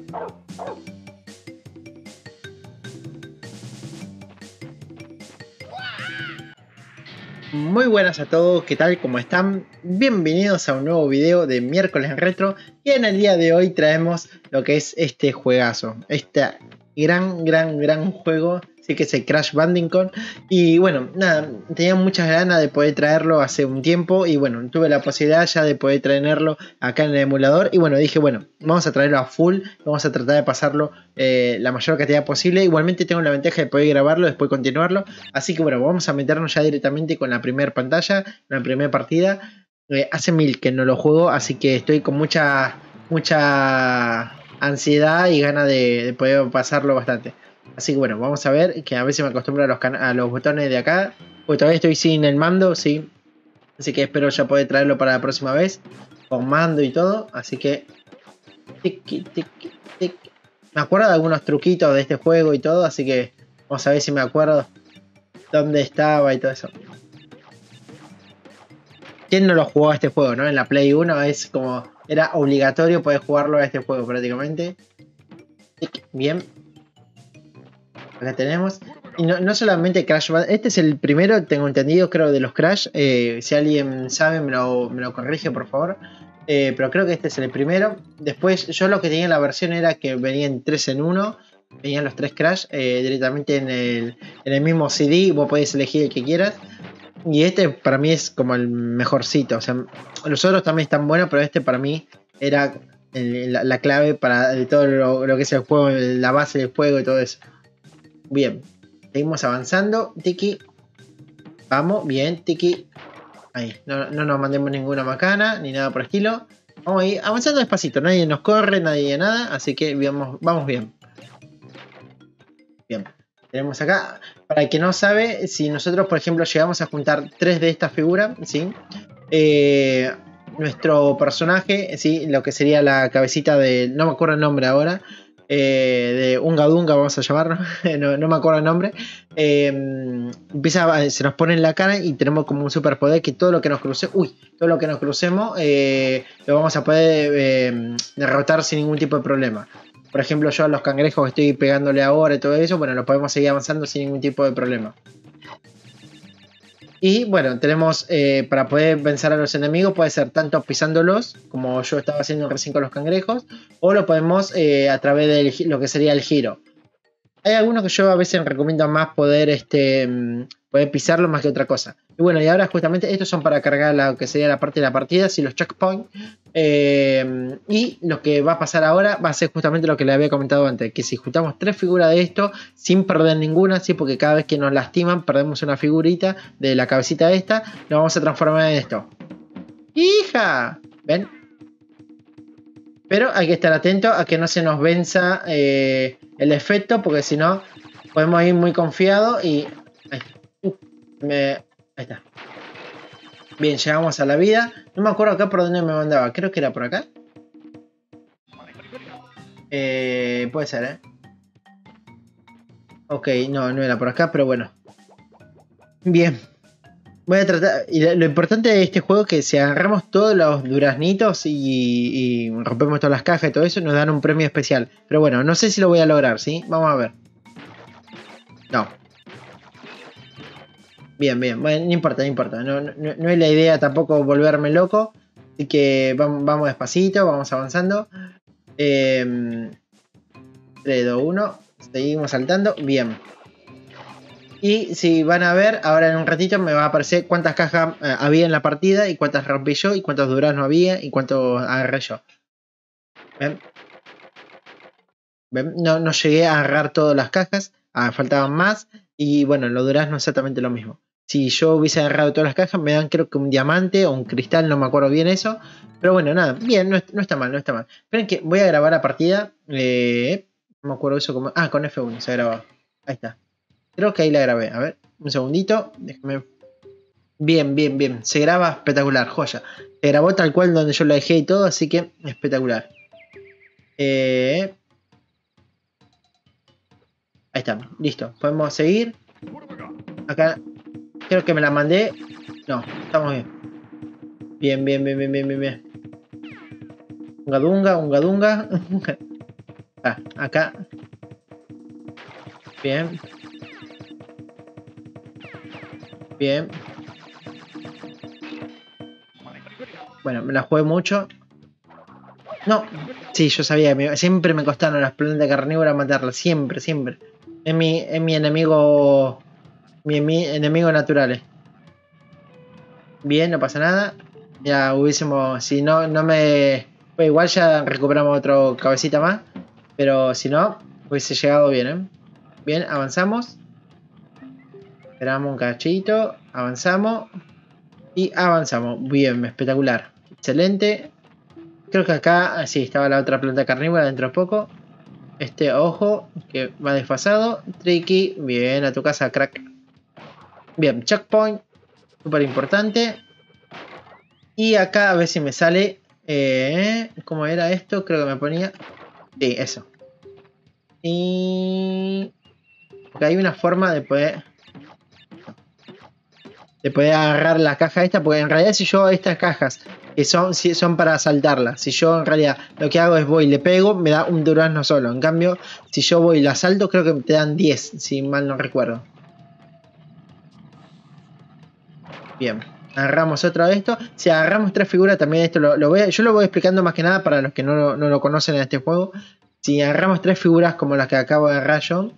Muy buenas a todos, ¿qué tal? ¿Cómo están? Bienvenidos a un nuevo video de Miércoles en Retro. Y en el día de hoy traemos lo que es este juegazo, este gran juego, sí que es el Crash Bandicoot. Y bueno, nada, tenía muchas ganas de poder traerlo hace un tiempo. Y bueno, tuve la posibilidad ya de poder traerlo acá en el emulador. Y bueno, dije, bueno, vamos a traerlo a full, vamos a tratar de pasarlo la mayor cantidad posible. Igualmente tengo la ventaja de poder grabarlo, después continuarlo. Así que bueno, vamos a meternos ya directamente con la primera pantalla, la primera partida. Hace mil que no lo juego, así que estoy con mucha ansiedad y ganas de poder pasarlo bastante. Así que bueno, vamos a ver, que a veces me acostumbro a los botones de acá, porque todavía estoy sin el mando, sí. Así que espero ya poder traerlo para la próxima vez, con mando y todo. Así que tiki, tiki, tiki. Me acuerdo de algunos truquitos de este juego y todo, así que vamos a ver si me acuerdo dónde estaba y todo eso. ¿Quién no lo jugó a este juego, no? En la Play 1 es como... Era obligatorio poder jugarlo a este juego prácticamente. Bien. Acá tenemos. Y no solamente Crash Bandicoot. Este es el primero, tengo entendido, creo, de los Crash. Si alguien sabe, me lo corrige, por favor. Pero creo que este es el primero. Después, yo lo que tenía en la versión era que venían 3 en 1. Venían los 3 Crash directamente en el mismo CD. Vos podés elegir el que quieras. Y este para mí es como el mejorcito. O sea, los otros también están buenos, pero este para mí era la clave para todo lo que es el juego, la base del juego y todo eso. Bien, seguimos avanzando. Tiki, vamos, bien, Tiki. Ahí, no nos mandemos ninguna macana ni nada por el estilo. Vamos a ir avanzando despacito. Nadie nos corre, nadie nada. Así que vamos bien. Bien, tenemos acá. Para el que no sabe, si nosotros, por ejemplo, llegamos a juntar 3 de estas figuras, ¿sí? Nuestro personaje, ¿sí? Lo que sería la cabecita de... No me acuerdo el nombre ahora. De Unga Dunga, vamos a llamarlo. no me acuerdo el nombre. Se nos pone en la cara y tenemos como un superpoder que todo lo que nos crucemos... todo lo que nos crucemos lo vamos a poder derrotar sin ningún tipo de problema. Por ejemplo, yo a los cangrejos que estoy pegándole ahora y todo eso, bueno, lo podemos seguir avanzando sin ningún tipo de problema. Y bueno, tenemos para poder vencer a los enemigos, puede ser tanto pisándolos, como yo estaba haciendo recién con los cangrejos, o lo podemos a través de lo que sería el giro. Hay algunos que yo a veces recomiendo más poder pisarlo más que otra cosa. Y bueno, y ahora justamente estos son para cargar lo que sería la parte de la partida, si los checkpoints. Y lo que va a pasar ahora va a ser justamente lo que le había comentado antes, que si juntamos 3 figuras de esto sin perder ninguna, ¿sí? Porque cada vez que nos lastiman perdemos una figurita de la cabecita esta, lo vamos a transformar en esto. ¡Hija! ¿Ven? Pero hay que estar atento a que no se nos venza el efecto, porque si no podemos ir muy confiados y... Ahí está. Bien, llegamos a la vida. No me acuerdo acá por dónde me mandaba. Creo que era por acá. Puede ser, Ok, no era por acá, pero bueno. Bien. Voy a tratar... Y lo importante de este juego es que si agarramos todos los duraznitos y rompemos todas las cajas y todo eso, nos dan un premio especial. Pero bueno, no sé si lo voy a lograr, ¿sí? Vamos a ver. No. Bien. Bueno, no importa. No es la idea tampoco volverme loco. Así que vamos despacito, vamos avanzando. 3, 2, 1. Seguimos saltando. Bien. Y si van a ver, ahora en un ratito me va a aparecer cuántas cajas había en la partida y cuántas rompí yo y cuántos duraznos había y cuántos agarré yo. ¿Ven? No llegué a agarrar todas las cajas, faltaban más. Y bueno, los duraznos exactamente lo mismo. Si yo hubiese agarrado todas las cajas, me dan creo que un diamante o un cristal, no me acuerdo bien eso. Pero bueno, nada, bien, no está mal. Esperen que voy a grabar la partida. No me acuerdo eso como... con F1 se grabó. Ahí está. Creo que ahí la grabé. A ver, un segundito. Déjame. Bien. Se graba espectacular, joya. Se grabó tal cual donde yo la dejé y todo, así que espectacular. Ahí está, listo. Podemos seguir. Acá creo que me la mandé. No, estamos bien. Bien. Unga dunga. Acá. Bien. Bien. Bueno, me la jugué mucho. No. Sí, yo sabía. Siempre me costaron las plantas carnívoras matarlas. Siempre, siempre. Es mi enemigo. Mi enemigo naturales. Bien, no pasa nada. Ya hubiésemos. Si no, no me. Pues igual ya recuperamos otro cabecita más. Pero si no, hubiese llegado bien, ¿eh? Bien, avanzamos. Esperamos un cachito. Avanzamos. Y avanzamos. Bien, espectacular. Excelente. Creo que acá. Sí, estaba la otra planta carnívora dentro de poco. Ojo, que va desfasado. Tricky. Bien, a tu casa, crack. Bien, checkpoint. Súper importante. Y acá a ver si me sale. ¿Cómo era esto? Creo que me ponía. Sí, eso. Y. Porque hay una forma de poder. De poder agarrar la caja esta. Porque en realidad, si yo estas cajas. Que son para saltarlas. Si yo en realidad lo que hago es voy y le pego. Me da un durazno solo. En cambio, si yo voy y la salto. Creo que te dan 10. Si mal no recuerdo. Bien. Agarramos otra de esto. Si agarramos 3 figuras, también esto yo lo voy explicando más que nada para los que no lo conocen en este juego. Si agarramos 3 figuras como las que acabo de agarrar yo.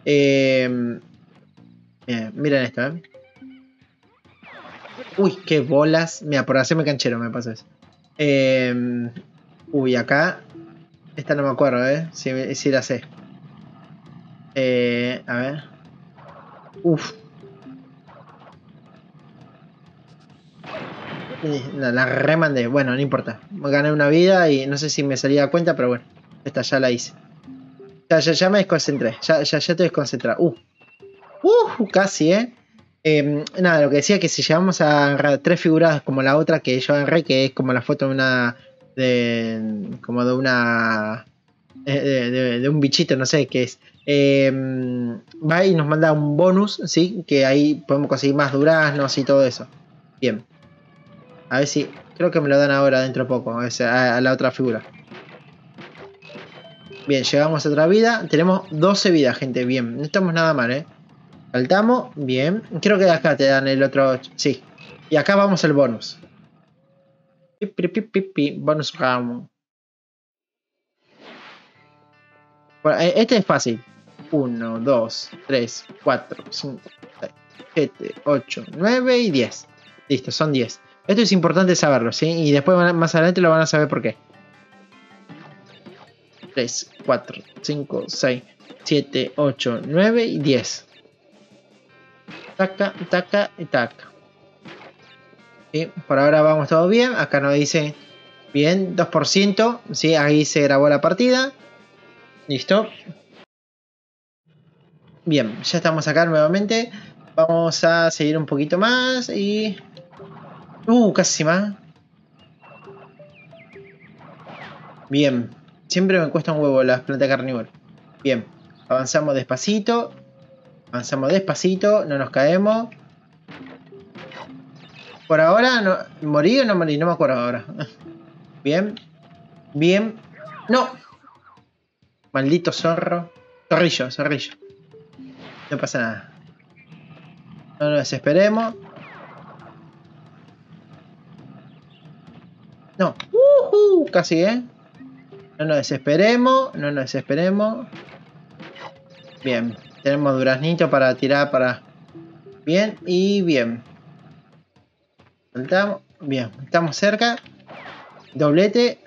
Miren esto, Uy, qué bolas. Mira, por hacerme canchero me pasó eso. Uy, acá. Esta no me acuerdo, si la sé. A ver. Uf. La remandé. Bueno, no importa. Gané una vida y no sé si me salía a cuenta, pero bueno. Esta ya la hice. Ya me desconcentré. Ya estoy desconcentrado. Casi, nada, lo que decía que si llevamos a agarrar 3 figuras como la otra que yo agarré, que es como la foto de una. Como de una. De un bichito, no sé qué es. Va y nos manda un bonus, ¿sí? Que ahí podemos conseguir más duraznos y todo eso. Bien. A ver si. Creo que me lo dan ahora dentro de poco. A la otra figura. Bien, llegamos a otra vida. Tenemos 12 vidas, gente. Bien. No estamos nada mal, Saltamos. Bien. Creo que acá te dan el otro. Sí. Y acá vamos al bonus. Bonus round. Bueno, este es fácil. 1, 2, 3, 4, 5, 6, 7, 8, 9 y 10. Listo, son 10. Esto es importante saberlo, ¿sí? Y después más adelante lo van a saber por qué. 3, 4, 5, 6, 7, 8, 9 y 10. Taca, taca y taca. ¿Sí? Por ahora vamos todo bien. Acá nos dice bien, 2%. ¿Sí? Ahí se grabó la partida. Listo. Bien, ya estamos acá nuevamente. Vamos a seguir un poquito más y... casi más. Bien. Siempre me cuesta un huevo las plantas carnívoras. Bien. Avanzamos despacito. Avanzamos despacito. No nos caemos. Por ahora, no, ¿morí o no morí? No me acuerdo ahora. Bien. Bien. ¡No! Maldito zorro. Zorrillo. No pasa nada. No nos desesperemos. No. Casi, No nos desesperemos. Bien. Tenemos duraznito para tirar para... Bien y bien. Saltamos. Bien. Estamos cerca. Doblete.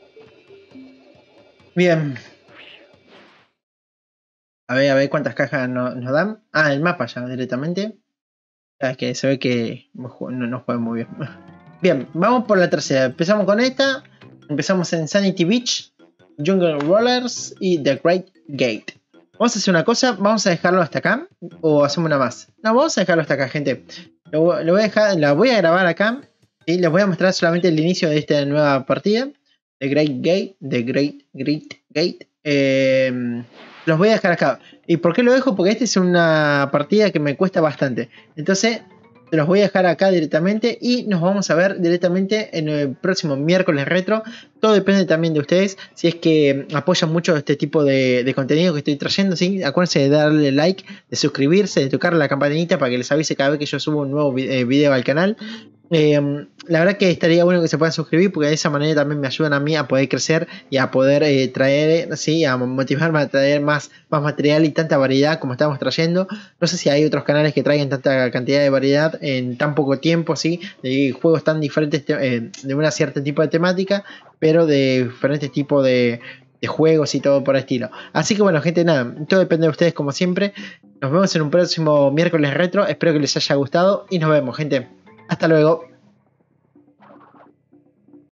Bien. A ver cuántas cajas nos dan. Ah, el mapa ya directamente. Es que se ve que no juega muy bien. Bien, vamos por la tercera. Empezamos con esta. Empezamos en Sanity Beach, Jungle Rollers y The Great Gate. Vamos a hacer una cosa. Vamos a dejarlo hasta acá. O hacemos una más. No, vamos a dejarlo hasta acá, gente. Lo voy a dejar, la voy a grabar acá. ¿Sí? Les voy a mostrar solamente el inicio de esta nueva partida. The Great Gate. The Great Gate. Los voy a dejar acá. ¿Y por qué lo dejo? Porque esta es una partida que me cuesta bastante. Entonces, te los voy a dejar acá directamente. Y nos vamos a ver directamente en el próximo miércoles retro. todo depende también de ustedes. Si es que apoyan mucho este tipo de contenido que estoy trayendo, ¿sí? Acuérdense de darle like, de suscribirse, de tocar la campanita para que les avise cada vez que yo subo un nuevo video al canal. La verdad que estaría bueno que se puedan suscribir, porque de esa manera también me ayudan a mí a poder crecer y a poder traer, ¿sí? A motivarme a traer más material y tanta variedad como estamos trayendo. No sé si hay otros canales que traigan tanta cantidad de variedad en tan poco tiempo, ¿sí? De juegos tan diferentes, de una cierta tipo de temática, pero de diferentes tipos de juegos y todo por el estilo. Así que bueno, gente, nada, todo depende de ustedes como siempre. Nos vemos en un próximo miércoles retro. Espero que les haya gustado y nos vemos, gente. Hasta luego.